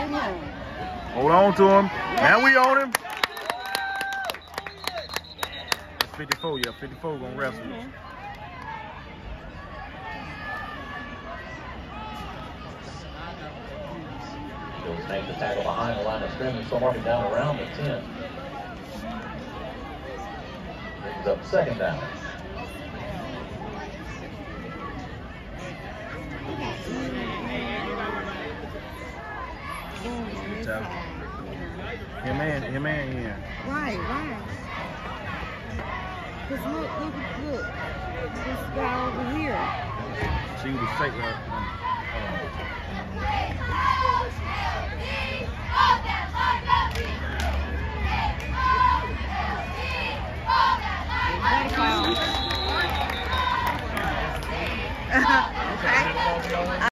Hold on to him. Now we on him. That's 54, yeah. 54 gonna wrestle. He'll make the tackle behind the line of scrimmage, so marking down around the 10. Brings up second down. Your man here. Right. Cause look. This guy over here. She was fake right. Okay.